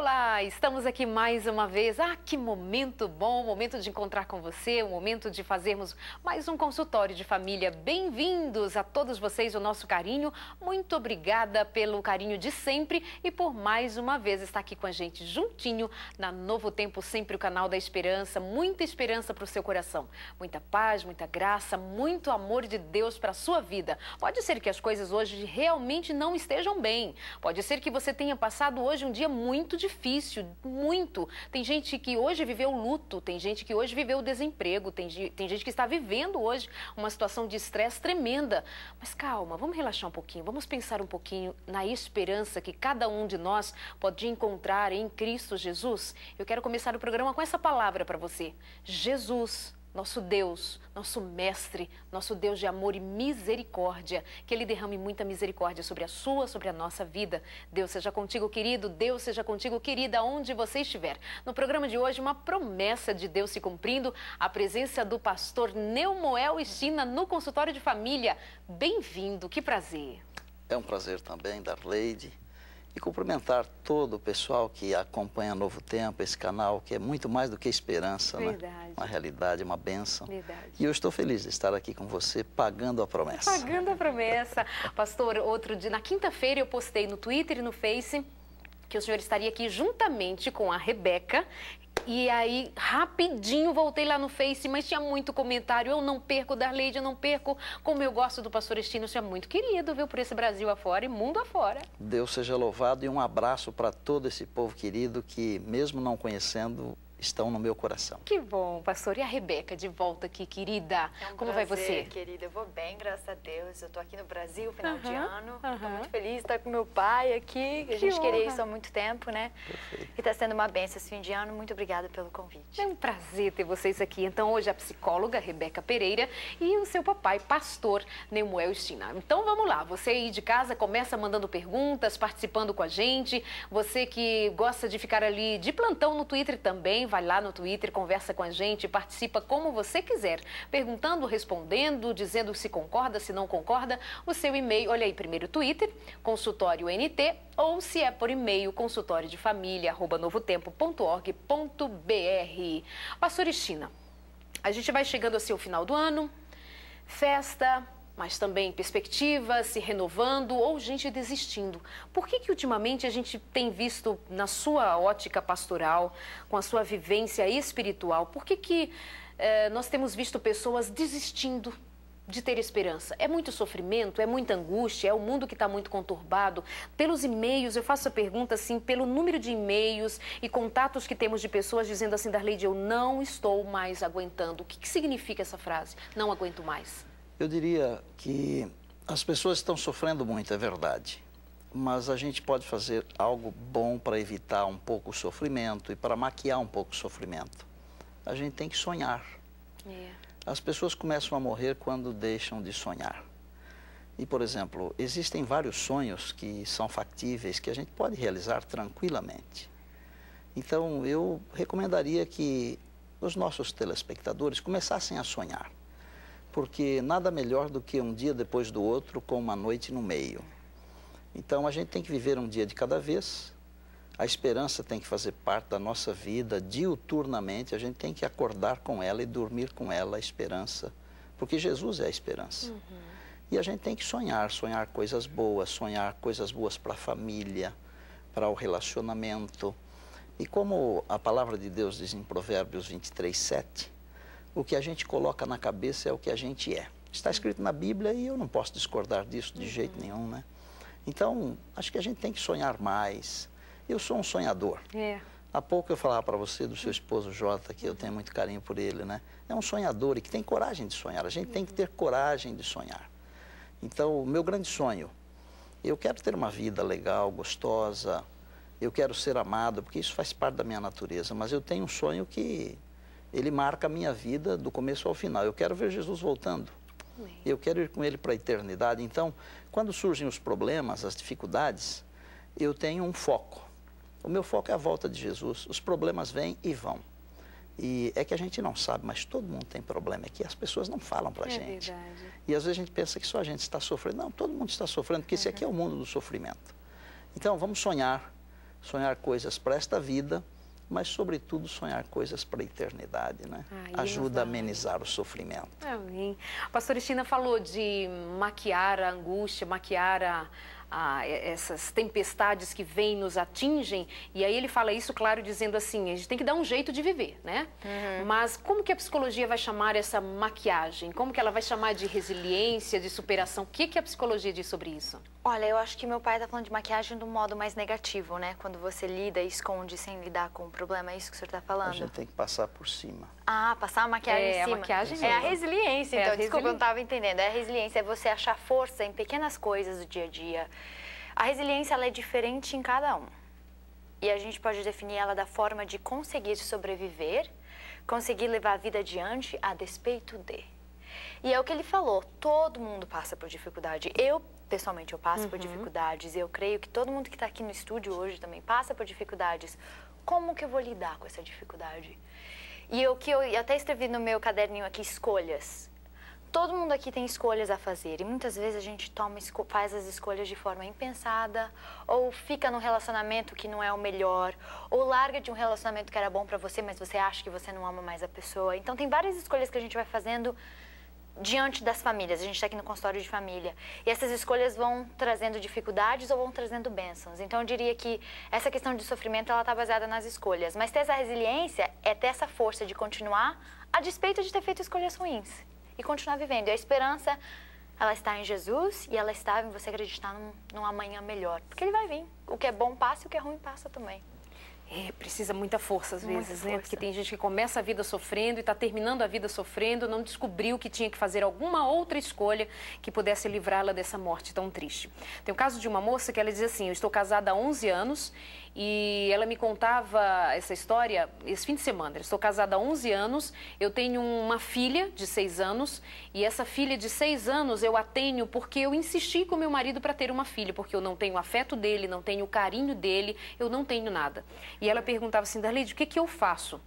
Olá, estamos aqui mais uma vez. Ah, que momento bom, momento de encontrar com você, um momento de fazermos mais um consultório de família. Bem-vindos a todos vocês, o nosso carinho. Muito obrigada pelo carinho de sempre e por mais uma vez estar aqui com a gente juntinho na Novo Tempo, sempre o canal da esperança. Muita esperança para o seu coração, muita paz, muita graça, muito amor de Deus para a sua vida. Pode ser que as coisas hoje realmente não estejam bem. Pode ser que você tenha passado hoje um dia muito difícil, muito. Tem gente que hoje viveu luto, tem gente que hoje viveu desemprego, tem gente que está vivendo hoje uma situação de estresse tremenda. Mas calma, vamos relaxar um pouquinho, vamos pensar um pouquinho na esperança que cada um de nós pode encontrar em Cristo Jesus. Eu quero começar o programa com essa palavra para você. Jesus, nosso Deus, nosso Mestre, nosso Deus de amor e misericórdia, que Ele derrame muita misericórdia sobre a sua, sobre a nossa vida. Deus seja contigo, querido, Deus seja contigo, querida, onde você estiver. No programa de hoje, uma promessa de Deus se cumprindo, a presença do pastor Neumoel Estina no consultório de família. Bem-vindo, que prazer. É um prazer também, Darleide, e cumprimentar todo o pessoal que acompanha Novo Tempo, esse canal, que é muito mais do que esperança, Verdade. Né? Uma realidade, uma bênção. Verdade. E eu estou feliz de estar aqui com você, pagando a promessa. Pagando a promessa. Pastor, outro dia, na quinta-feira, eu postei no Twitter e no Face que o senhor estaria aqui juntamente com a Rebeca. E aí, rapidinho, voltei lá no Face, mas tinha muito comentário. Eu não perco, Darleide, eu não perco. Como eu gosto do pastor Estina, você é muito querido, viu, por esse Brasil afora e mundo afora. Deus seja louvado e um abraço para todo esse povo querido que, mesmo não conhecendo, estão no meu coração. Que bom, pastor. E a Rebeca, de volta aqui, querida. Como vai você? Querida, eu vou bem, graças a Deus. Eu tô aqui no Brasil, final de ano. Tô muito feliz de estar com meu pai aqui. A gente queria isso há muito tempo, né? Perfeito. E tá sendo uma bênção esse fim de ano. Muito obrigada pelo convite. É um prazer ter vocês aqui. Então, hoje a psicóloga Rebeca Pereira e o seu papai, pastor Neumoel Estina. Então, vamos lá. Você aí de casa, começa mandando perguntas, participando com a gente. Você que gosta de ficar ali de plantão no Twitter também, vai lá no Twitter, conversa com a gente, participa como você quiser, perguntando, respondendo, dizendo se concorda, se não concorda, o seu e-mail, olha aí, primeiro Twitter, consultório NT, ou se é por e-mail, consultoriodefamilia@novotempo.org.br. Pastor Estina, a gente vai chegando assim ao final do ano, festa, mas também perspectivas se renovando ou gente desistindo. Por que ultimamente a gente tem visto, na sua ótica pastoral, com a sua vivência espiritual, por que nós temos visto pessoas desistindo de ter esperança? É muito sofrimento, é muita angústia, é o mundo que está muito conturbado. Pelos e-mails, eu faço a pergunta assim, pelo número de e-mails e contatos que temos de pessoas dizendo assim, Darleide, eu não estou mais aguentando. O que significa essa frase? Não aguento mais. Eu diria que as pessoas estão sofrendo muito, é verdade. Mas a gente pode fazer algo bom para evitar um pouco o sofrimento e para maquiar um pouco o sofrimento. A gente tem que sonhar. As pessoas começam a morrer quando deixam de sonhar. E, por exemplo, existem vários sonhos que são factíveis, que a gente pode realizar tranquilamente. Então, eu recomendaria que os nossos telespectadores começassem a sonhar. Porque nada melhor do que um dia depois do outro com uma noite no meio. Então a gente tem que viver um dia de cada vez, a esperança tem que fazer parte da nossa vida diuturnamente, a gente tem que acordar com ela e dormir com ela, a esperança, porque Jesus é a esperança. E a gente tem que sonhar, sonhar coisas boas para a família, para o relacionamento. E como a palavra de Deus diz em Provérbios 23:7, o que a gente coloca na cabeça é o que a gente é. Está escrito na Bíblia e eu não posso discordar disso de jeito nenhum, né? Então, acho que a gente tem que sonhar mais. Eu sou um sonhador. Há pouco eu falava para você do seu esposo Jota, que eu tenho muito carinho por ele, né? É um sonhador e que tem coragem de sonhar. A gente tem que ter coragem de sonhar. Então, o meu grande sonho, eu quero ter uma vida legal, gostosa, eu quero ser amado, porque isso faz parte da minha natureza, mas eu tenho um sonho que ele marca a minha vida do começo ao final. Eu quero ver Jesus voltando. Eu quero ir com Ele para a eternidade. Então, quando surgem os problemas, as dificuldades, eu tenho um foco. O meu foco é a volta de Jesus. Os problemas vêm e vão. E é que a gente não sabe, mas todo mundo tem problema. É que as pessoas não falam para a gente. Verdade. E às vezes a gente pensa que só a gente está sofrendo. Não, todo mundo está sofrendo, porque esse aqui é o mundo do sofrimento. Então, vamos sonhar. sonhar coisas para esta vida, mas, sobretudo, sonhar coisas para a eternidade, né? Ajuda a amenizar o sofrimento. Amém. A pastora Cristina falou de maquiar a angústia, maquiar essas tempestades que vêm, nos atingem, e aí ele fala isso, claro, dizendo assim, a gente tem que dar um jeito de viver, né? Mas como que a psicologia vai chamar essa maquiagem? Como que ela vai chamar de resiliência, de superação? O que que a psicologia diz sobre isso? Olha, eu acho que meu pai tá falando de maquiagem de um modo mais negativo, né? Quando você lida e esconde sem lidar com o problema, é isso que o senhor tá falando? A gente tem que passar por cima. Ah, passar a maquiagem em cima. A maquiagem é a resiliência, então. Desculpa, eu não estava entendendo. É a resiliência, é você achar força em pequenas coisas do dia a dia. A resiliência, ela é diferente em cada um. E a gente pode definir ela da forma de conseguir sobreviver, conseguir levar a vida adiante a despeito de. E é o que ele falou, todo mundo passa por dificuldade. Eu, pessoalmente, eu passo por dificuldades. Eu creio que todo mundo que está aqui no estúdio hoje também passa por dificuldades. Como que eu vou lidar com essa dificuldade? E eu até escrevi no meu caderninho aqui, escolhas. Todo mundo aqui tem escolhas a fazer e muitas vezes a gente faz as escolhas de forma impensada, ou fica num relacionamento que não é o melhor, ou larga de um relacionamento que era bom pra você, mas você acha que você não ama mais a pessoa. Então tem várias escolhas que a gente vai fazendo diante das famílias. A gente está aqui no consultório de família. E essas escolhas vão trazendo dificuldades ou vão trazendo bênçãos. Então eu diria que essa questão de sofrimento, ela está baseada nas escolhas. Mas ter essa resiliência é ter essa força de continuar a despeito de ter feito escolhas ruins. E continuar vivendo. E a esperança, ela está em Jesus e ela está em você acreditar num amanhã melhor. Porque ele vai vir. O que é bom passa e o que é ruim passa também. Precisa muita força às vezes, né? Força. Porque tem gente que começa a vida sofrendo e está terminando a vida sofrendo, não descobriu que tinha que fazer alguma outra escolha que pudesse livrá-la dessa morte tão triste. Tem o caso de uma moça que ela diz assim, eu estou casada há 11 anos e ela me contava essa história esse fim de semana. Eu estou casada há 11 anos, eu tenho uma filha de 6 anos e essa filha de 6 anos eu a tenho porque eu insisti com meu marido para ter uma filha, porque eu não tenho o afeto dele, não tenho o carinho dele, eu não tenho nada. E ela perguntava assim, Darleide, o que que eu faço?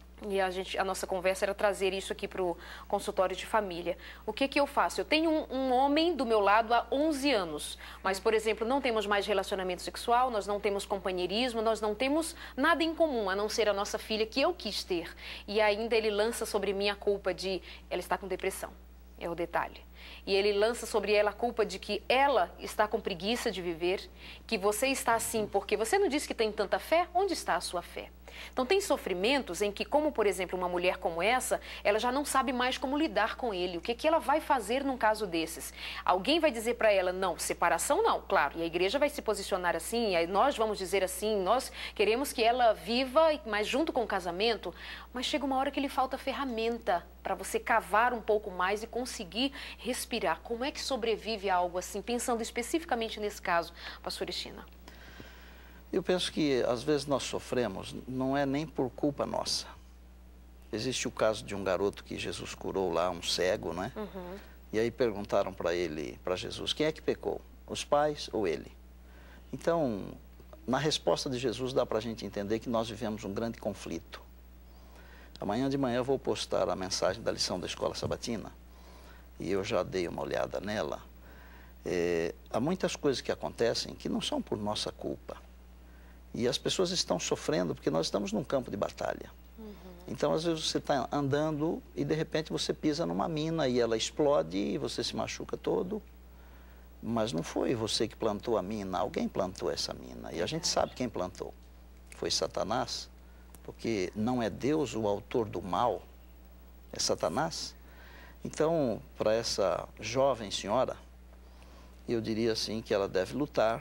E a nossa conversa era trazer isso aqui para o consultório de família. O que que eu faço? Eu tenho um homem do meu lado há 11 anos, mas, por exemplo, não temos mais relacionamento sexual, nós não temos companheirismo, nós não temos nada em comum, a não ser a nossa filha que eu quis ter. E ainda ele lança sobre mim a culpa de ela está com depressão, é o detalhe. E ele lança sobre ela a culpa de que ela está com preguiça de viver, que você está assim porque você não disse que tem tanta fé, onde está a sua fé? Então tem sofrimentos em que, como por exemplo uma mulher como essa, ela já não sabe mais como lidar com ele, o que que ela vai fazer num caso desses? Alguém vai dizer para ela, não, separação não, claro, e a igreja vai se posicionar assim, aí nós vamos dizer assim, nós queremos que ela viva, mas junto com o casamento, mas chega uma hora que lhe falta ferramenta para você cavar um pouco mais e conseguir respirar. Como é que sobrevive a algo assim, pensando especificamente nesse caso, pastora Cristina? Eu penso que, às vezes, nós sofremos, não é nem por culpa nossa. Existe o caso de um garoto que Jesus curou lá, um cego, né? E aí perguntaram para ele, para Jesus, quem é que pecou? Os pais ou ele? Então, na resposta de Jesus, dá para a gente entender que nós vivemos um grande conflito. Amanhã de manhã eu vou postar a mensagem da lição da Escola Sabatina, e eu já dei uma olhada nela. Há muitas coisas que acontecem que não são por nossa culpa. E as pessoas estão sofrendo porque nós estamos num campo de batalha. Então, às vezes, você está andando e, de repente, você pisa numa mina e ela explode e você se machuca todo. Mas não foi você que plantou a mina, alguém plantou essa mina. E a gente sabe quem plantou. Foi Satanás, porque não é Deus o autor do mal, é Satanás. Então, para essa jovem senhora, eu diria assim que ela deve lutar,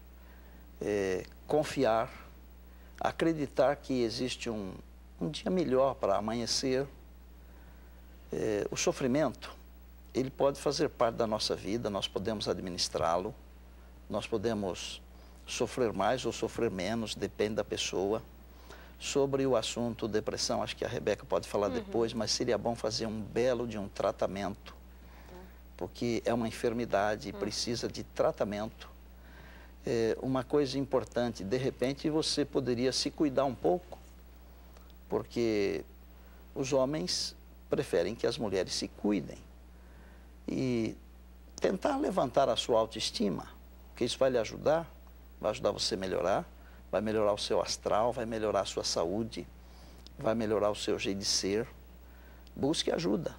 confiar, acreditar que existe um dia melhor para amanhecer. O sofrimento, ele pode fazer parte da nossa vida, nós podemos administrá-lo, nós podemos sofrer mais ou sofrer menos, depende da pessoa. Sobre o assunto depressão, acho que a Rebeca pode falar depois, mas seria bom fazer um belo de um tratamento, porque é uma enfermidade e precisa de tratamento. Uma coisa importante, de repente você poderia se cuidar um pouco, porque os homens preferem que as mulheres se cuidem e tentar levantar a sua autoestima, porque isso vai lhe ajudar, vai ajudar você a melhorar, vai melhorar o seu astral, vai melhorar a sua saúde, vai melhorar o seu jeito de ser. Busque ajuda.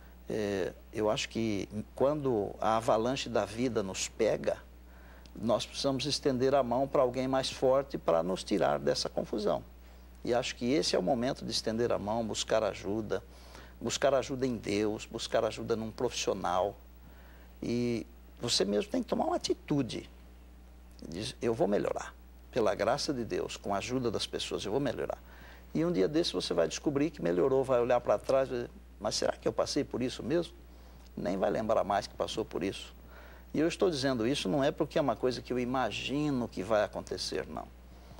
Eu acho que quando a avalanche da vida nos pega, nós precisamos estender a mão para alguém mais forte para nos tirar dessa confusão. E acho que esse é o momento de estender a mão, buscar ajuda em Deus, buscar ajuda num profissional. E você mesmo tem que tomar uma atitude. Diz, eu vou melhorar. Pela graça de Deus, com a ajuda das pessoas, eu vou melhorar. E um dia desse você vai descobrir que melhorou, vai olhar para trás, vai dizer, mas será que eu passei por isso mesmo? Nem vai lembrar mais que passou por isso. E eu estou dizendo isso não é porque é uma coisa que eu imagino que vai acontecer, não.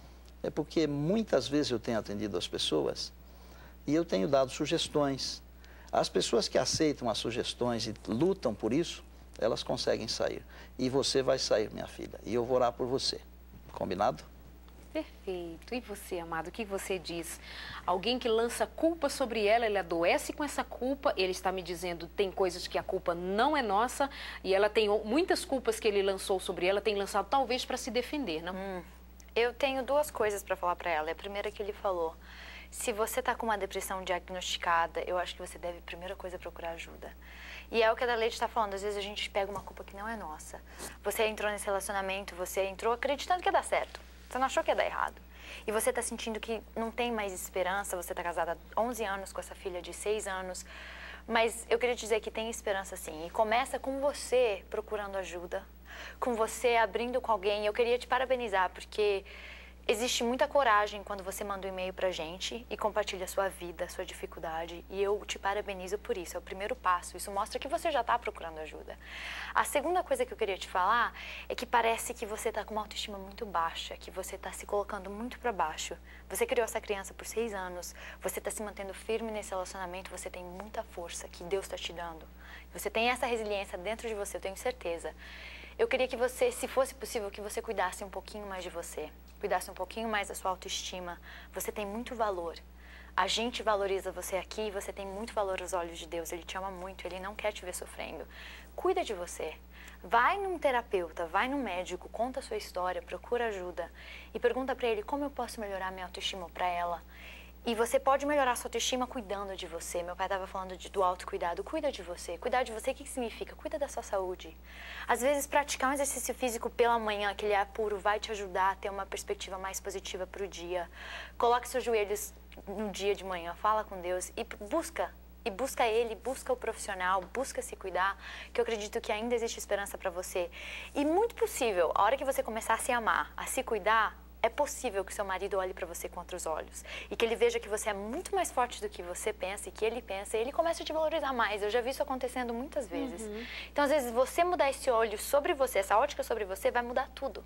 É porque muitas vezes eu tenho atendido as pessoas e eu tenho dado sugestões. As pessoas que aceitam as sugestões e lutam por isso, elas conseguem sair. E você vai sair, minha filha, e eu vou orar por você. Combinado? Perfeito. E você, amado, o que você diz? Alguém que lança culpa sobre ela, ele adoece com essa culpa, ele está me dizendo, tem coisas que a culpa não é nossa, e ela tem muitas culpas que ele lançou sobre ela, tem lançado talvez para se defender, não? Eu tenho duas coisas para falar para ela. A primeira que ele falou, se você está com uma depressão diagnosticada, eu acho que você deve, primeira coisa, procurar ajuda. E é o que a Daleide está falando, às vezes a gente pega uma culpa que não é nossa. Você entrou nesse relacionamento, você entrou acreditando que ia dar certo. Você não achou que ia dar errado. E você está sentindo que não tem mais esperança, você está casada há 11 anos com essa filha de 6 anos. Mas eu queria te dizer que tem esperança sim. E começa com você procurando ajuda, com você abrindo com alguém. Eu queria te parabenizar, porque existe muita coragem quando você manda um e-mail pra gente e compartilha a sua vida, a sua dificuldade. E eu te parabenizo por isso, é o primeiro passo. Isso mostra que você já está procurando ajuda. A segunda coisa que eu queria te falar é que parece que você está com uma autoestima muito baixa, que você está se colocando muito para baixo. Você criou essa criança por 6 anos, você está se mantendo firme nesse relacionamento, você tem muita força que Deus está te dando. Você tem essa resiliência dentro de você, eu tenho certeza. Eu queria que você, se fosse possível, que você cuidasse um pouquinho mais de você, cuidasse um pouquinho mais da sua autoestima. Você tem muito valor. A gente valoriza você aqui e você tem muito valor aos olhos de Deus. Ele te ama muito, Ele não quer te ver sofrendo. Cuida de você. Vai num terapeuta, vai num médico, conta a sua história, procura ajuda e pergunta pra ele como eu posso melhorar minha autoestima pra ela. E você pode melhorar a sua autoestima cuidando de você. Meu pai estava falando do autocuidado. Cuida de você. Cuidar de você, o que significa? Cuida da sua saúde. Às vezes, praticar um exercício físico pela manhã, aquele ar puro, vai te ajudar a ter uma perspectiva mais positiva para o dia. Coloque seus joelhos no dia de manhã, fala com Deus e busca. E busca Ele, busca o profissional, busca se cuidar, que eu acredito que ainda existe esperança para você. E muito possível, a hora que você começar a se amar, a se cuidar, é possível que seu marido olhe para você com outros olhos e que ele veja que você é muito mais forte do que você pensa e que ele pensa e ele começa a te valorizar mais. Eu já vi isso acontecendo muitas vezes. Então, às vezes, você mudar esse olho sobre você, essa ótica sobre você, vai mudar tudo.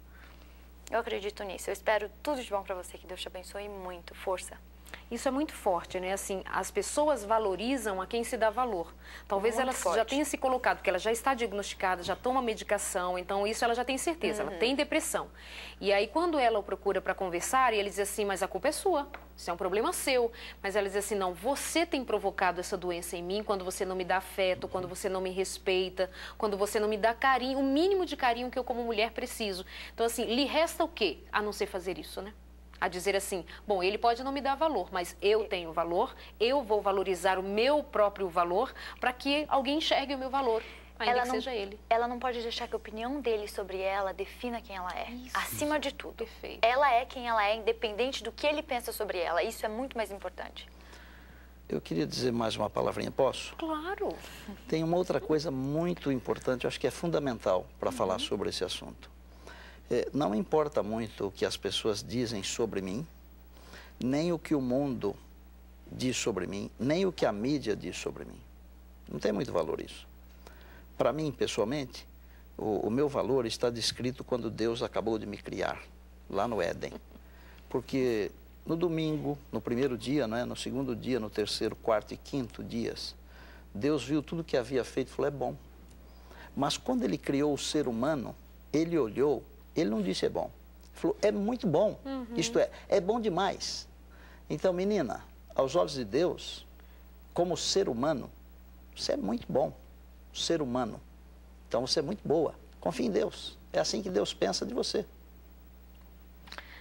Eu acredito nisso. Eu espero tudo de bom para você. Que Deus te abençoe muito. Força. Isso é muito forte, né? Assim, as pessoas valorizam a quem se dá valor. Talvez ela já tenha se colocado, porque ela já está diagnosticada, já toma medicação, então isso ela já tem certeza, ela tem depressão. E aí quando ela o procura para conversar, e ele diz assim, mas a culpa é sua, isso é um problema seu. Mas ela diz assim, não, você tem provocado essa doença em mim quando você não me dá afeto, quando você não me respeita, quando você não me dá carinho, o mínimo de carinho que eu como mulher preciso. Então assim, lhe resta o quê? A não ser fazer isso, né? A dizer assim, bom, ele pode não me dar valor, mas eu tenho valor, eu vou valorizar o meu próprio valor para que alguém enxergue o meu valor, ainda que seja ele. Ela não pode deixar que a opinião dele sobre ela defina quem ela é, acima de tudo. Perfeito. Ela é quem ela é, independente do que ele pensa sobre ela, isso é muito mais importante. Eu queria dizer mais uma palavrinha, posso? Claro. Tem uma outra coisa muito importante, eu acho que é fundamental para falar sobre esse assunto. Não importa muito o que as pessoas dizem sobre mim, nem o que o mundo diz sobre mim, nem o que a mídia diz sobre mim. Não tem muito valor isso. Para mim, pessoalmente, o meu valor está descrito quando Deus acabou de me criar, lá no Éden. Porque no domingo, no primeiro dia, não é? No segundo dia, no terceiro, quarto e quinto dias, Deus viu tudo que havia feito e falou, é bom. Mas quando Ele criou o ser humano, Ele olhou, Ele não disse é bom. Ele falou, é muito bom. Isto é bom demais. Então, menina, aos olhos de Deus, como ser humano, você é muito bom. Ser humano. Então, você é muito boa. Confie em Deus. É assim que Deus pensa de você.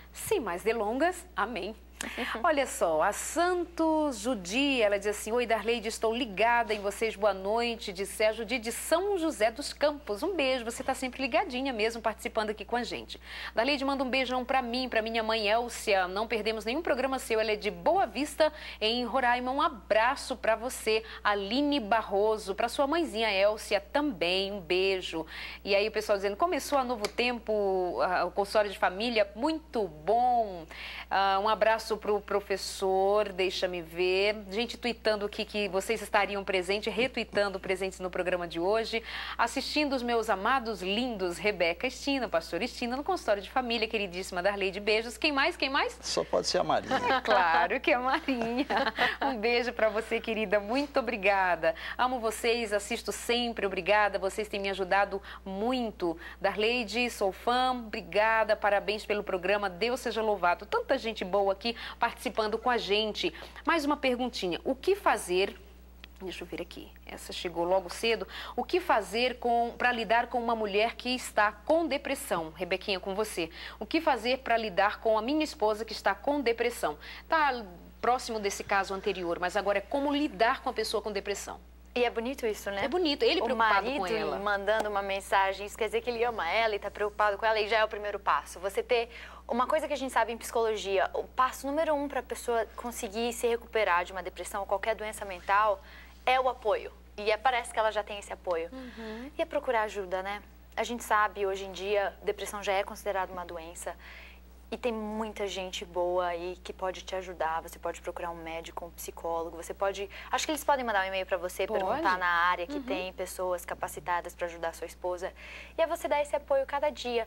Sem mais delongas, amém. Olha só, a Santos Judi, ela diz assim: oi, Darleide, estou ligada em vocês, boa noite, disse a Judi de São José dos Campos. Um beijo, você está sempre ligadinha mesmo, participando aqui com a gente. Darleide, manda um beijão para mim, para minha mãe Elcia, não perdemos nenhum programa seu, ela é de Boa Vista, em Roraima. Um abraço para você, Aline Barroso, para sua mãezinha Elcia também, um beijo. E aí o pessoal dizendo, começou a Novo Tempo, o consultório de família, muito bom. Um abraço para o professor, deixa-me ver. Gente tweetando aqui que vocês estariam presentes, retuitando presentes no programa de hoje. Assistindo os meus amados, lindos, Rebeca Estina, pastor Estina, no consultório de família, queridíssima Darleide, beijos. Quem mais? Quem mais? Só pode ser a Marinha. É claro que é a Marinha. Um beijo para você, querida. Muito obrigada. Amo vocês, assisto sempre. Obrigada. Vocês têm me ajudado muito. Darleide, sou fã. Obrigada. Parabéns pelo programa. Deus seja louvado. Tanta gente boa aqui participando com a gente. Mais uma perguntinha. O que fazer... Deixa eu ver aqui. Essa chegou logo cedo. O que fazer para lidar com uma mulher que está com depressão? Rebequinha, com você. O que fazer para lidar com a minha esposa que está com depressão? Está próximo desse caso anterior, mas agora é como lidar com a pessoa com depressão. E é bonito isso, né? É bonito, ele preocupado com ela. O marido mandando uma mensagem, isso quer dizer que ele ama ela e está preocupado com ela, e já é o primeiro passo. Você ter uma coisa que a gente sabe em psicologia, o passo número 1 para a pessoa conseguir se recuperar de uma depressão ou qualquer doença mental é o apoio. E parece que ela já tem esse apoio. E é procurar ajuda, né? A gente sabe, hoje em dia, depressão já é considerada uma doença. E tem muita gente boa aí que pode te ajudar. Você pode procurar um médico, um psicólogo. Você pode... Acho que eles podem mandar um e-mail para você, perguntar na área que tem pessoas capacitadas para ajudar a sua esposa. E é você dar esse apoio cada dia.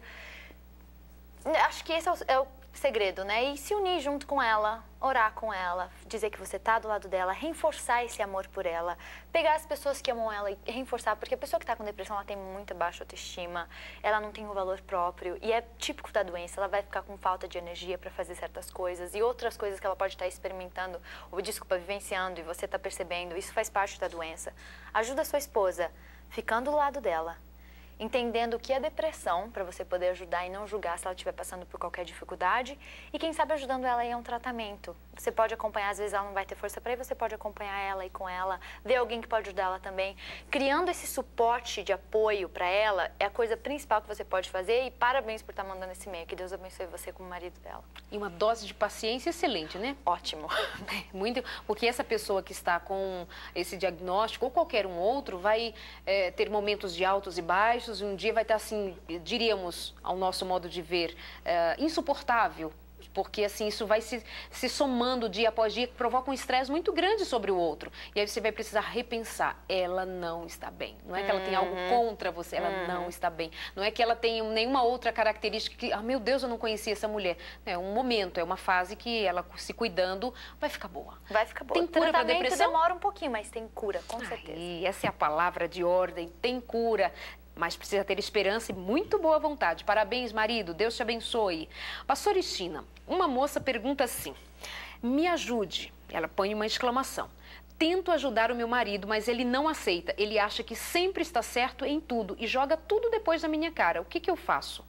Acho que esse é o segredo, né? E se unir junto com ela, orar com ela, dizer que você tá do lado dela, reforçar esse amor por ela, pegar as pessoas que amam ela e reforçar, porque a pessoa que tá com depressão, ela tem muita baixa autoestima, ela não tem um valor próprio e é típico da doença, ela vai ficar com falta de energia para fazer certas coisas e outras coisas que ela pode estar experimentando, ou vivenciando e você tá percebendo, isso faz parte da doença. Ajuda a sua esposa, ficando do lado dela, entendendo o que é depressão, para você poder ajudar e não julgar se ela estiver passando por qualquer dificuldade. E quem sabe ajudando ela a um tratamento. Você pode acompanhar, às vezes ela não vai ter força para ir, você pode acompanhar ela e com ela, ver alguém que pode ajudar ela também. Criando esse suporte de apoio para ela é a coisa principal que você pode fazer. E parabéns por estar mandando esse e-mail. Que Deus abençoe você como marido dela. E uma dose de paciência excelente, né? Ótimo. Muito, porque essa pessoa que está com esse diagnóstico, ou qualquer um outro, vai ter momentos de altos e baixos, e um dia vai estar assim, diríamos, ao nosso modo de ver, insuportável, porque assim, isso vai se somando dia após dia, que provoca um estresse muito grande sobre o outro. E aí você vai precisar repensar, ela não está bem. Não é que ela tem algo contra você, ela não está bem. Não é que ela tem nenhuma outra característica que, meu Deus, eu não conhecia essa mulher. É um momento, é uma fase que ela se cuidando vai ficar boa. Vai ficar boa. Tem cura para depressão? Demora um pouquinho, mas tem cura, com certeza. E essa é a palavra de ordem, tem cura. Mas precisa ter esperança e muito boa vontade. Parabéns, marido. Deus te abençoe. Pastor Estina, uma moça pergunta assim: me ajude. Ela põe uma exclamação. Tento ajudar o meu marido, mas ele não aceita. Ele acha que sempre está certo em tudo e joga tudo depois da minha cara. O que eu faço?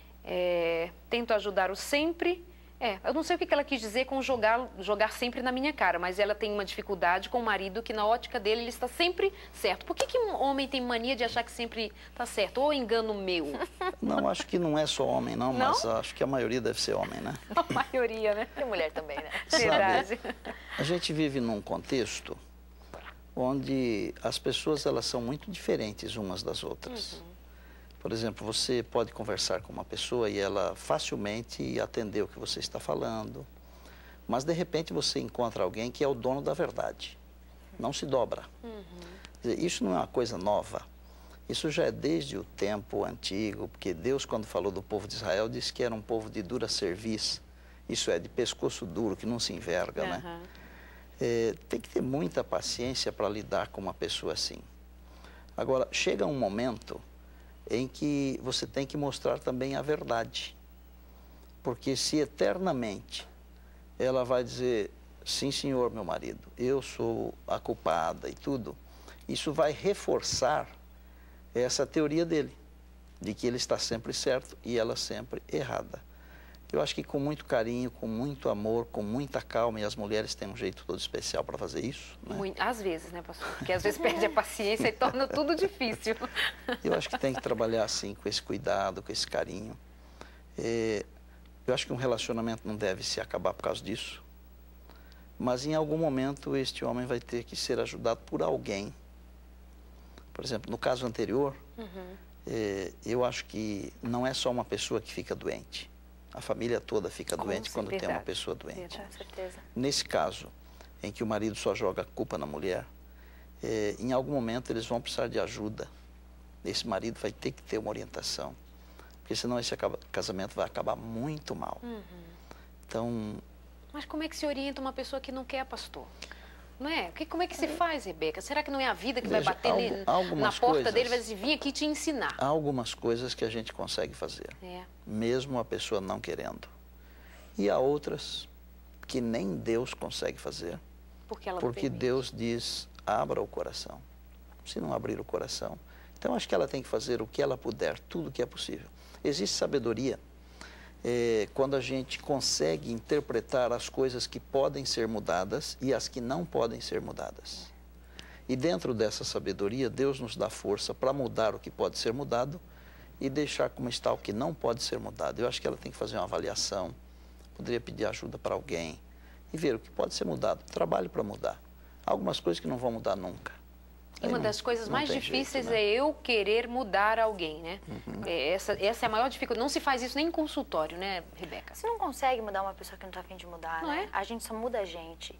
Tento ajudar o sempre... eu não sei o que ela quis dizer com jogar sempre na minha cara, mas ela tem uma dificuldade com o marido que na ótica dele ele está sempre certo. Por que um homem tem mania de achar que sempre está certo? Ou engano meu? Não, acho que não é só homem, não, mas acho que a maioria deve ser homem, né? A maioria, né? E mulher também, né? Verdade. A gente vive num contexto onde as pessoas elas são muito diferentes umas das outras. Por exemplo, você pode conversar com uma pessoa e ela facilmente atender o que você está falando, mas de repente você encontra alguém que é o dono da verdade, não se dobra. Quer dizer, isso não é uma coisa nova, isso já é desde o tempo antigo, porque Deus, quando falou do povo de Israel, disse que era um povo de dura cerviz, isso é, de pescoço duro, que não se enverga, né? Tem que ter muita paciência para lidar com uma pessoa assim. Agora, chega um momento em que você tem que mostrar também a verdade. Porque se eternamente ela vai dizer, sim senhor, meu marido, eu sou a culpada e tudo, isso vai reforçar essa teoria dele, de que ele está sempre certo e ela sempre errada. Eu acho que com muito carinho, com muito amor, com muita calma, e as mulheres têm um jeito todo especial para fazer isso, né? Às vezes, né, pastor? Porque às vezes perde a paciência e torna tudo difícil. Eu acho que tem que trabalhar assim, com esse cuidado, com esse carinho. Eu acho que um relacionamento não deve se acabar por causa disso. Mas em algum momento este homem vai ter que ser ajudado por alguém. Por exemplo, no caso anterior, eu acho que não é só uma pessoa que fica doente. A família toda fica doente quando tem uma pessoa doente. Com certeza. Nesse caso, em que o marido só joga a culpa na mulher, em algum momento eles vão precisar de ajuda. Esse marido vai ter que ter uma orientação, porque senão esse casamento vai acabar muito mal. Então... Mas como é que se orienta uma pessoa que não quer, pastor? Não é? Como é que se faz, Rebeca? Será que não é a vida que vai bater na porta dele e vai dizer, vim aqui te ensinar? Há algumas coisas que a gente consegue fazer, mesmo a pessoa não querendo. E há outras que nem Deus consegue fazer, porque Deus diz, abra o coração. Se não abrir o coração, então acho que ela tem que fazer o que ela puder, tudo o que é possível. Existe sabedoria quando a gente consegue interpretar as coisas que podem ser mudadas e as que não podem ser mudadas. E dentro dessa sabedoria, Deus nos dá força para mudar o que pode ser mudado e deixar como está o que não pode ser mudado. Eu acho que ela tem que fazer uma avaliação, poderia pedir ajuda para alguém e ver o que pode ser mudado. Trabalho para mudar. Há algumas coisas que não vão mudar nunca. E uma das coisas mais difíceis é eu querer mudar alguém, né? Essa é a maior dificuldade. Não se faz isso nem em consultório, né, Rebeca? Você não consegue mudar uma pessoa que não está a fim de mudar, né? A gente só muda a gente.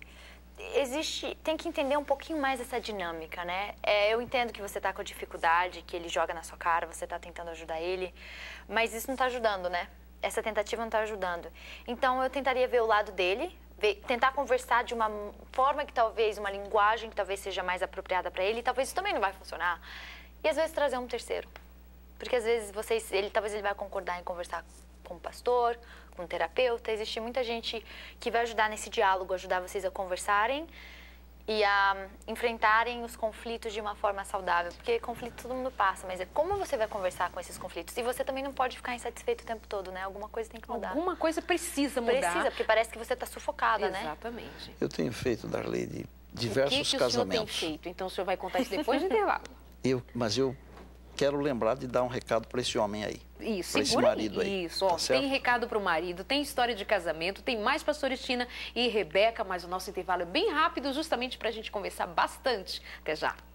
Tem que entender um pouquinho mais essa dinâmica, né? Eu entendo que você está com dificuldade, que ele joga na sua cara, você está tentando ajudar ele, mas isso não está ajudando, né? Essa tentativa não está ajudando. Então, eu tentaria ver o lado dele, tentar conversar de uma forma que talvez, uma linguagem que talvez seja mais apropriada para ele, e talvez isso também não vai funcionar. E às vezes trazer um terceiro. Porque às vezes talvez ele vai concordar em conversar com o pastor, com o terapeuta. Existe muita gente que vai ajudar nesse diálogo, ajudar vocês a conversarem e a enfrentarem os conflitos de uma forma saudável. Porque conflito todo mundo passa, mas é como você vai conversar com esses conflitos. E você também não pode ficar insatisfeito o tempo todo, né? Alguma coisa tem que mudar. Alguma coisa precisa mudar. Precisa, porque parece que você está sufocada, né? Exatamente. Eu tenho feito, Darley, diversos casamentos. O senhor tem feito? Então o senhor vai contar isso depois do intervalo. Mas eu quero lembrar de dar um recado para esse homem aí. Isso, para esse marido aí. Isso, ó, tem recado para o marido, tem história de casamento, tem mais pastora Tina e Rebeca, mas o nosso intervalo é bem rápido, justamente para a gente conversar bastante. Até já.